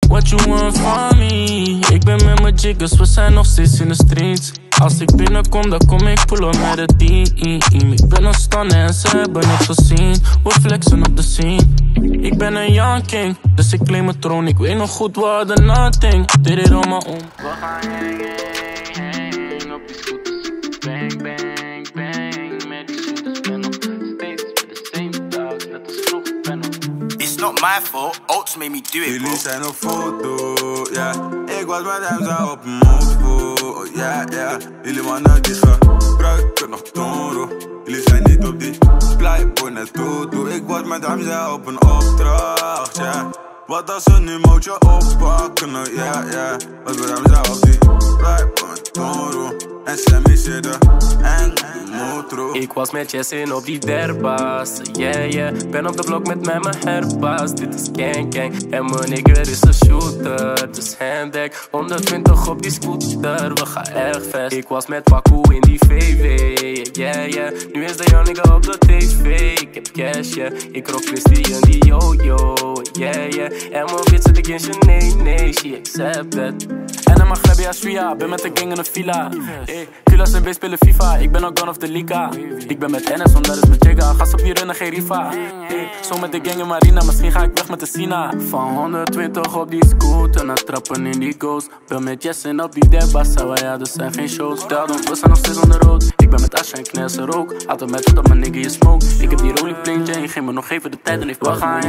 What you want from me? Ik ben met mijn jiggers, we zijn nog steeds in de streets. Als ik binnenkom, dan kom ik pull up met het team. Ik ben een stunner en ze hebben het gezien. We flexen op de scene. Ik ben een young king, dus ik claim mijn troon. Ik weet nog goed, we hadden nothing. Deed it on my own. We gaan hang op die scooters. Bang, bang, bang. Met die shooters ben nog steeds with the same dogs. Net als vroeg ben nog. It's not my fault, Oats made me do it, bro. Jullie zijn op foto, ja. Ik was met hem zo op een mofo, ja, ja. Jullie mannen die gebruiken nog toro. Jullie zijn niet op die pleiboy net toto. Ik was met hem zo op een opdracht, ja. Wat als ze nu mootje oppakken, oh, ja, ja. Was met hem zo op die pleiboy met toro. En Sammy zitten en motro. Ik was met Jessin op die derbas, yeah, yeah. Ben op de blok met mijn herbaas. Dit is gang gang en mijn nigger is een shooter. Dus handek, 120 op die scooter. We gaan erg vast. Ik was met Paku in die VV, yeah, yeah. Nu is de young nigga op de TV. Ik heb cash, yeah. Ik rock Christian die yo-yo, yeah, yeah. En mijn bitch zit ik in je nee, she accept that. En een Maghrebi Ashwia, ben met de gang in een villa. Kulas en B spelen FIFA, ik ben ook gone of the Liga. Ik ben met NS, want dat is mijn jigga. Gas op hier in geen rifa. Zo met de gang in Marina, misschien ga ik weg met de Sina. Van 120 op die scooter, naar trappen in die ghost. Ben met Jessin op die derbas, ja, er zijn geen shows. Stel dan, we zijn nog steeds on the road. Ik ben met Asha en Kness er ook. Altijd met tot op mijn nigga je smoke. Ik heb die rolling plain Jane, geef me nog even de tijd en heeft. We gaan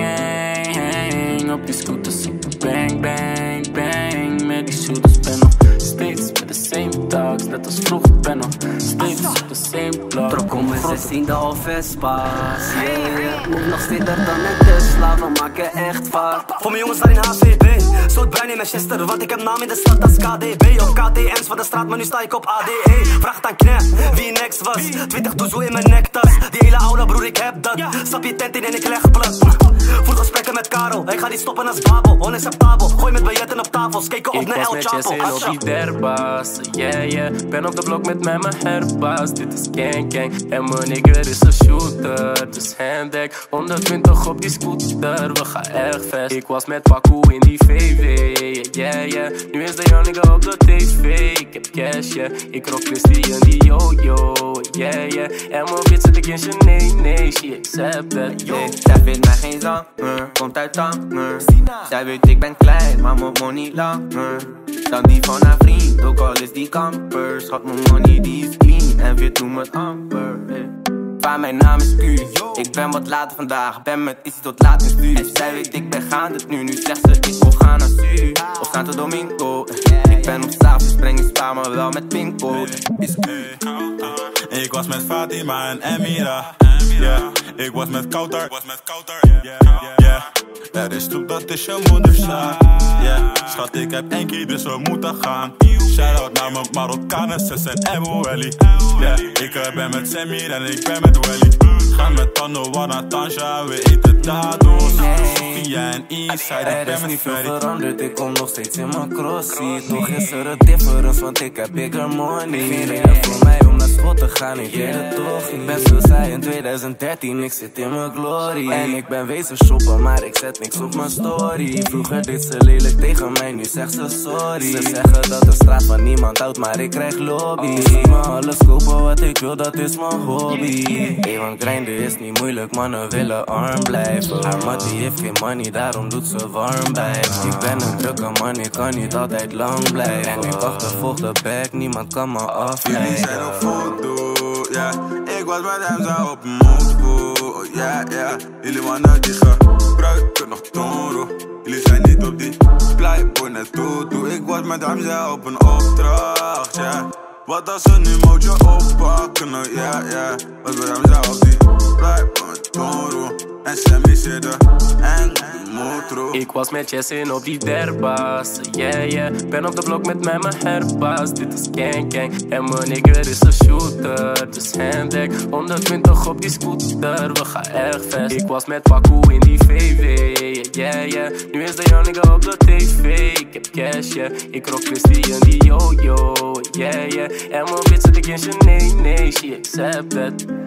hang op die scooters. Bang, bang, bang. Met die shooters ben nog steeds met the same dogs. Net als vroeg ben nog steeds op the same block. Trok om mijn 16e al Vespa's, yeah. Moet nog fitter dan een Tesla, we maken echt vaart. Voor mijn jongens daar in HVB, stoot bruin in Manchester. Want ik heb naam in de stad als KDB of KTM's van de straat, maar nu sta ik op ADE. Vraag aan Knap, wie next was. 20 doezoe in mijn nektas. Die hele oude broer, ik heb dat. Stap je tent in en ik leg plat. Voel gesprekken met Karel, ik ga die stoppen als Babel. Onacceptabel, gooi met biljetten op tafels. Keken op naar El Chapo. Ik was met Jessin op die derbas, yeah, yeah. Ben op de blok met mijn herbaas. Dit is gang gang en mijn nigger is een shooter. Dus handek, 120 op die scooter. We gaan erg vast. Ik was met Paku in die VV, yeah, yeah. Nu is de young nigga op de TV. Ik heb cash, yeah. Ik rock Christian die yo-yo, yeah, yeah. En mijn bitch zit ik in je nee, she accept that, yeah. Zij vindt mij geen zanger, komt uit Tanger. Zij weet ik ben klein, maar mijn money langer dan die van haar vriend, ook al is die kamper. Schat, mijn money die is clean en weer doen met amper, Vaar, mijn naam is Q. Ik ben wat later vandaag, ben met Issy tot laat in stuur. En zij weet ik ben gaande nu zegt ze ik wil gaan naar Su of Santo Domingo. Ik ben op s'avonds, breng ik spaar maar wel met pincode. Ik was met Fatima en Emira, yeah. Ik was met Kouter, yeah. Er is troep, dat is je moederzaak, yeah. Schat, ik heb 1 keer, dus we moeten gaan. Shout-out naar mijn Marokkanen, zus en Ebo Welly, yeah. Ik ben met Samir en ik ben met Welly. Gaan met Tano, Wana, Tanja, we eten dado's. Sofia en Eastside, ik ben met niet veel Ferry. veranderd, ik kom nog steeds in mijn crossie. Toch is er een difference, want ik heb bigger money. Geen reden voor mij om naar school te gaan, ik weet het toch. Ik ben zo saai in 2013, ik zit in mijn glory. En ik ben wezen shoppen, maar ik zet niks op mijn story. Vroeger deed ze lelijk tegen mij, nu zegt ze sorry. Ze zeggen dat de straat van niemand houdt, maar ik krijg lobby. Ik me alles kopen wat ik wil, dat is mijn hobby. Want grinden is niet moeilijk, mannen willen arm blijven. Haar mattie heeft geen money, daarom doet ze warm bij me. Ik ben een drukke man, ik kan niet altijd lang blijven. En ik achtervolg de back, niemand kan me afleiden. Jullie zijn op foto, ja. Ik was met hem zo op een mofo, ja, ja. Jullie mannen die gebruiken nog toro. Jullie zijn niet op die pleiboy net toto. Ik was met hem zo op een opdracht, ja. Wat als ze nu mootje oppakken, oh, ja, ja. Was met hem zo op die pleiboy met toro. En Sammy zitten en motro. Ik was met Jessin op die derbas, yeah, yeah. Ben op de blok met mijn herbaas. Dit is gang gang en mijn nigger is een shooter. Dus handek, 120 op die scooter. We gaan erg vast. Ik was met Paku in die VV, yeah, yeah. Nu is de young nigga op de TV. Ik heb cash, yeah. Ik rock Christian die yo-yo, yeah, yeah. En mijn bitch zit ik in je nee, she accept that.